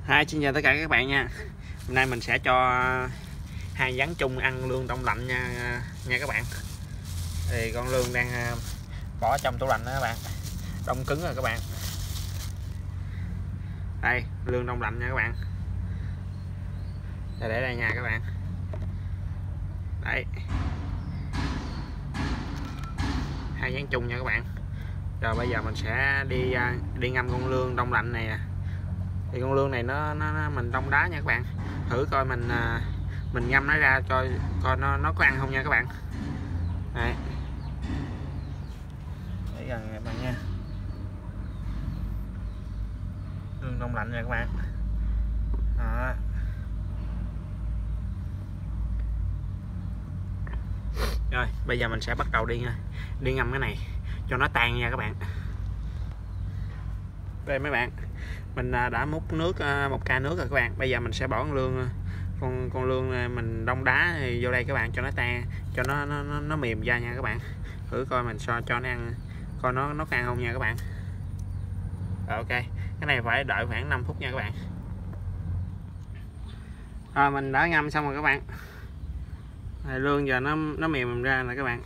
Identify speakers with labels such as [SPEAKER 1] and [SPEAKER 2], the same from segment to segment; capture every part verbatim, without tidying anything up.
[SPEAKER 1] Hi, xin chào tất cả các bạn nha. Hôm nay mình sẽ cho hai rắn chung ăn lương đông lạnh nha nha các bạn. Thì con lương đang bỏ trong tủ lạnh đó các bạn, đông cứng rồi các bạn. Đây, lương đông lạnh nha các bạn. Để để đây nha các bạn. Đây, hai rắn chung nha các bạn. Rồi bây giờ mình sẽ đi đi ngâm con lương đông lạnh này. Thì con lương này nó, nó, nó mình đông đá nha các bạn, thử coi mình mình ngâm nó ra cho coi nó nó có ăn không nha các bạn. Đây, để gần các bạn nha, lương đông lạnh nha các bạn. Đó. Rồi bây giờ mình sẽ bắt đầu đi nha, đi ngâm cái này cho nó tan nha các bạn. Đây mấy bạn, mình đã múc nước một ca nước rồi các bạn. Bây giờ mình sẽ bỏ con lương con con lương mình đông đá vô đây các bạn, cho nó tan, cho nó nó, nó mềm ra nha các bạn. Thử coi mình so cho nó ăn coi nó nó ăn không nha các bạn. Rồi, ok, cái này phải đợi khoảng năm phút nha các bạn. Rồi mình đã ngâm xong rồi các bạn. Này, lương giờ nó nó mềm ra nè các bạn.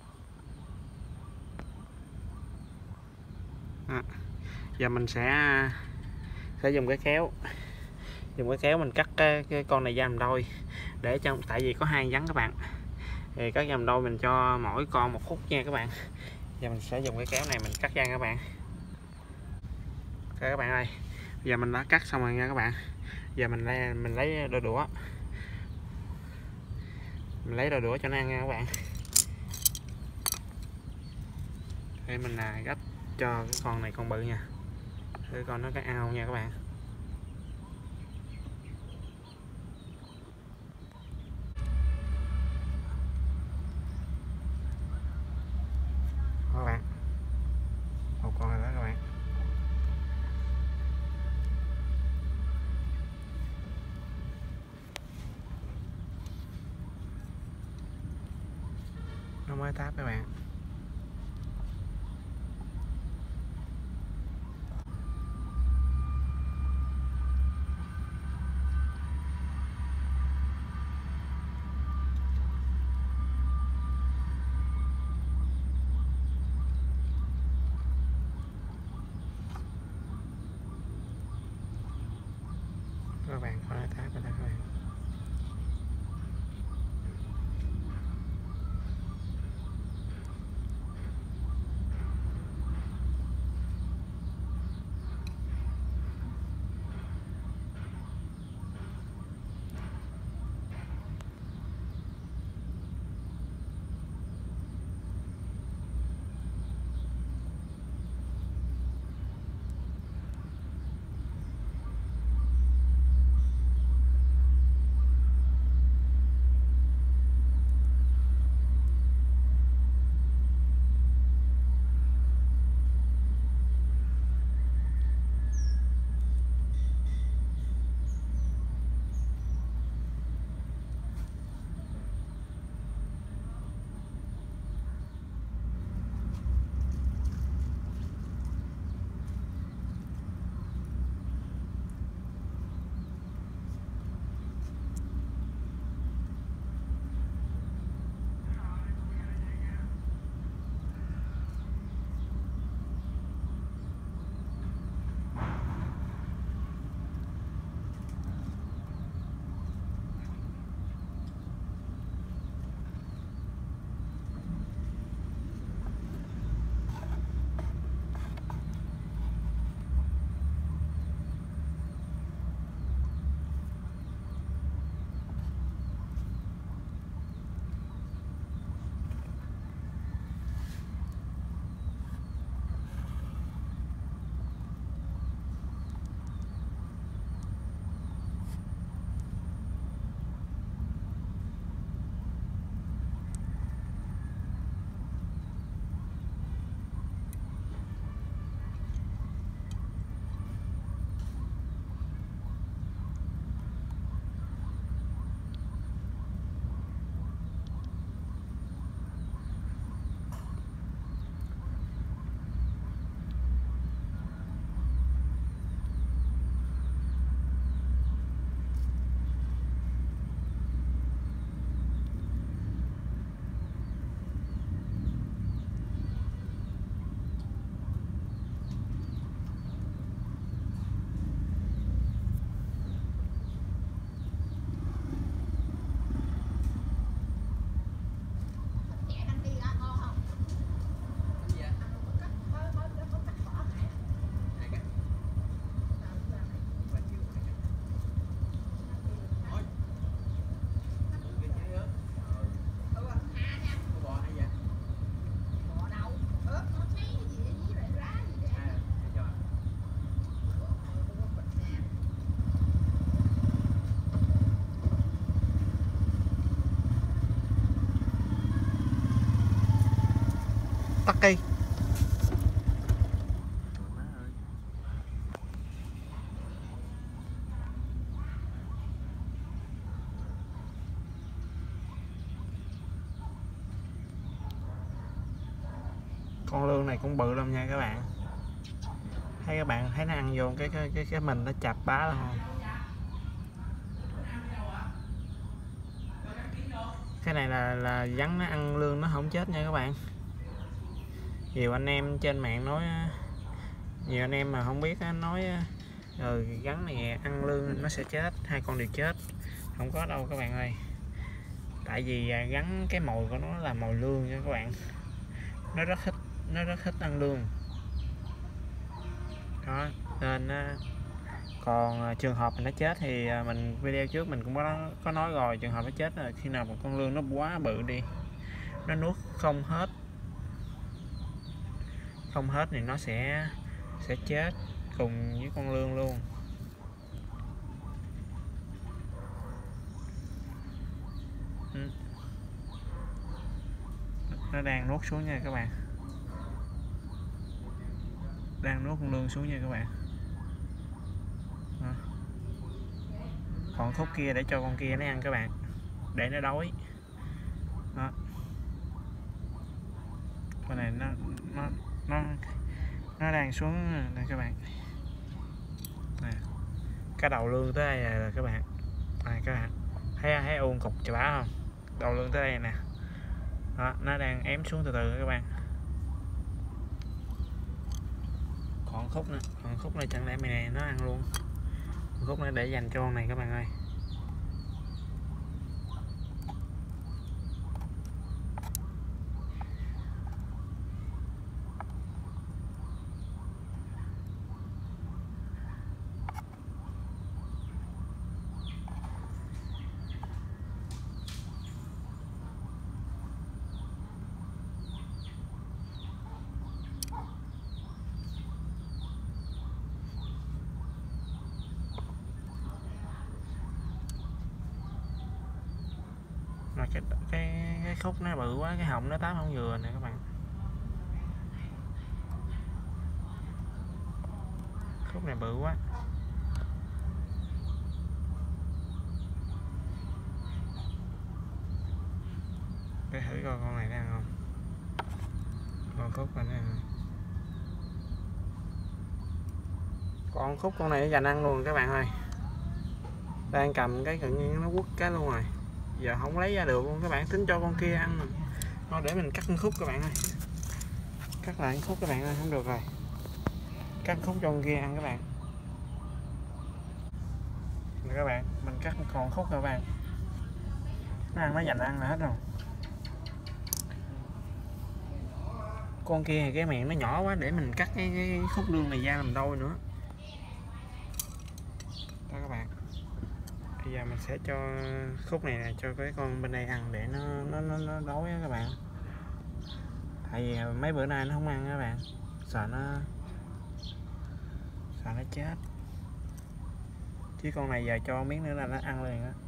[SPEAKER 1] À, giờ mình sẽ sẽ dùng cái kéo dùng cái kéo mình cắt cái, cái con này ra làm đôi, để cho, tại vì có hai rắn các bạn, thì cắt ra làm đôi mình cho mỗi con một khúc nha các bạn. Giờ mình sẽ dùng cái kéo này mình cắt ra các bạn. Ok các bạn ơi, giờ mình đã cắt xong rồi nha các bạn. Giờ mình lấy mình lấy đôi đũa, mình lấy đôi đũa cho nó ăn nha các bạn. Đây mình là gấp cho cái con này con bự nha, để con nó có ăn không nha các bạn. Các bạn, một con rồi đó các bạn. Nó mới táp các bạn. Các bạn có nó táp rồi đó các bạn. Tắt đi. Con lươn này cũng bự lắm nha các bạn. Thấy các bạn thấy nó ăn vô cái cái cái, cái mình nó chập bá luôn không? Cái này là là rắn nó ăn lươn nó không chết nha các bạn. Nhiều anh em trên mạng nói, nhiều anh em mà không biết nói rồi rắn này ăn lươn nó sẽ chết, hai con đều chết. Không có đâu các bạn ơi. Tại vì rắn cái mồi của nó là mồi lương nha các bạn. Nó rất thích nó rất thích ăn lương. Đó, nên còn trường hợp mình nó chết thì mình video trước mình cũng có có nói rồi, trường hợp nó chết là khi nào một con lươn nó quá bự đi, nó nuốt không hết không hết thì nó sẽ sẽ chết cùng với con lươn luôn. Ừ. Nó đang nuốt xuống nha các bạn, đang nuốt con lươn xuống nha các bạn. Đó. Còn khúc kia để cho con kia nó ăn các bạn, để nó đói. Đó. Con này nó nó nó nó đang xuống đây các bạn. Nè, cái đầu lươn tới đây là các bạn. À, các bạn thấy thấy ôn cục chà bá không? Đầu lươn tới đây nè. Đó, nó đang ém xuống từ từ các bạn. Còn khúc nữa, còn khúc này chẳng lẽ mày này nó ăn luôn. Khúc này để dành cho con này các bạn ơi. Mà cái, cái cái khúc nó bự quá, cái họng nó táp không vừa nè các bạn. Khúc này bự quá. Để thử coi con này nó ăn không. Con khúc này nó ăn. Con khúc con này nó dành ăn luôn các bạn ơi. Đang cầm cái tự nhiên nó quất cái luôn rồi. Giờ không lấy ra được luôn các bạn, tính cho con kia ăn rồi. Thôi để mình cắt khúc các bạn ơi. Cắt lại khúc các bạn ơi, không được rồi. Cắt khúc cho con kia ăn các bạn. Nè các bạn, mình cắt còn khúc các bạn. Nó ăn, nó dành ăn là hết rồi. Con kia thì cái miệng nó nhỏ quá, để mình cắt cái, cái khúc lươn này ra làm đôi nữa. Đó các bạn. Bây giờ mình sẽ cho khúc này là cho cái con bên đây ăn để nó nó nó, nó đói á các bạn. Tại vì mấy bữa nay nó không ăn các bạn, sợ nó sợ nó chết. Chứ con này giờ cho miếng nữa là nó ăn liền á.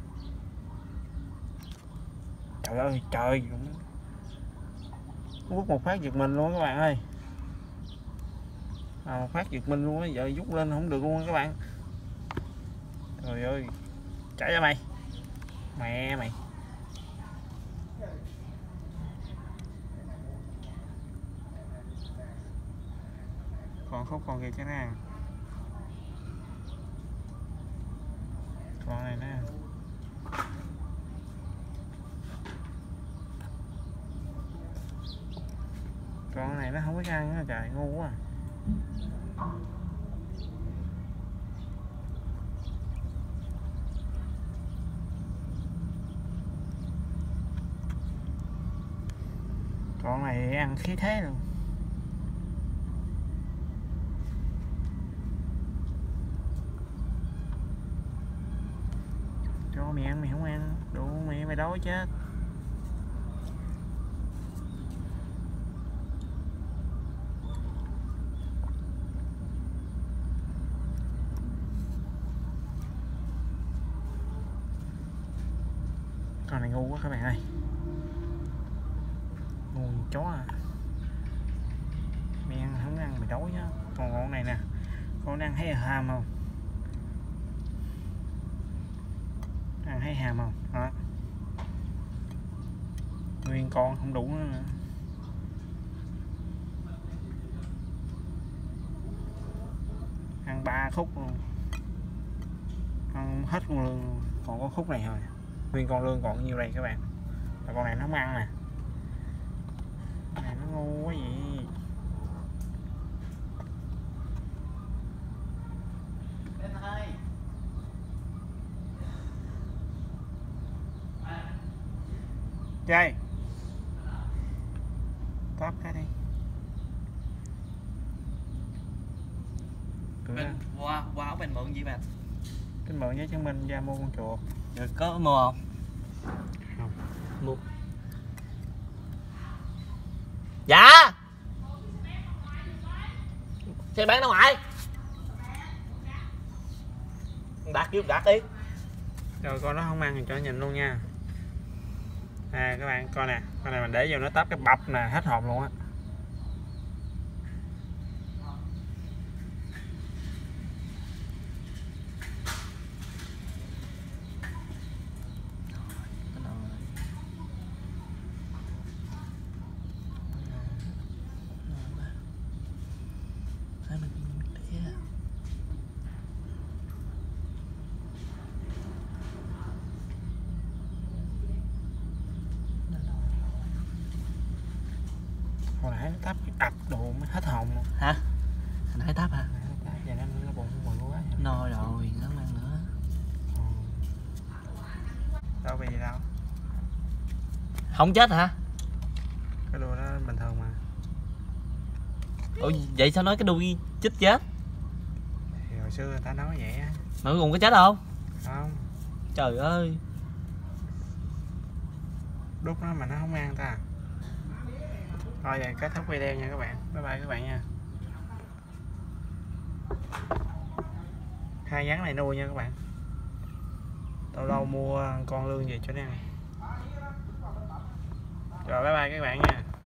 [SPEAKER 1] Trời ơi trời, quất một phát giật mình luôn các bạn ơi. À, một phát giật mình luôn á, giờ rút lên không được luôn các bạn. Trời ơi, chạy ra mày, mẹ mày. Còn khúc con kia chắc nó ăn. Con này nó ăn. Con này nó không biết ăn á trời, ngu quá. Con này ăn khí thế luôn. Cho mày ăn mày không ăn, đủ mày mày đói chết. Con này ngu quá các bạn ơi, ngu chó à. đi ăn, không ăn bị đói nhá. Còn con này nè, con ăn thấy ham không? Ăn thấy ham không? Đó. Nguyên con không đủ nữa. Ăn ba khúc luôn, ăn hết con lương luôn. Còn có khúc này thôi, nguyên con lương còn nhiêu đây các bạn. Và con này nó không ăn nè, con này nó ngu quá vậy. Chơi táp cái đi.
[SPEAKER 2] Bên qua qua áo bên mượn gì bạn?
[SPEAKER 1] Cái mượn giấy chứng minh ra mua con chuột.
[SPEAKER 2] Được, có mua không?
[SPEAKER 1] Không.
[SPEAKER 2] Mua. Dạ. Xe bán ra ngoài. Đặt giúp đặt đi.
[SPEAKER 1] Rồi con nó không ăn thì cho nhìn luôn nha. À các bạn coi nè, con này mình để vô nó táp cái bập nè, hết hồn luôn á. Hồi nãy nó táp cái đập đồ mới hết hồn luôn.
[SPEAKER 2] Hả? Hồi nãy táp hả?
[SPEAKER 1] Giờ nó nó bụng bự quá.
[SPEAKER 2] No rồi, nó không ăn nữa.
[SPEAKER 1] Ừ. Đâu bị gì đâu.
[SPEAKER 2] Không chết hả?
[SPEAKER 1] Cái đuôi nó bình thường mà.
[SPEAKER 2] Ủa vậy sao nói cái đuôi chích chết?
[SPEAKER 1] Thì hồi xưa người ta nói vậy á.
[SPEAKER 2] Mà cuối cùng có chết không?
[SPEAKER 1] Không.
[SPEAKER 2] Trời ơi.
[SPEAKER 1] Đút nó mà nó không ăn ta. Thôi vậy kết thúc video nha các bạn. Bye bye các bạn nha. Hai rắn này nuôi nha các bạn. Lâu lâu mua con lương về cho nó ăn. Rồi bye bye các bạn nha.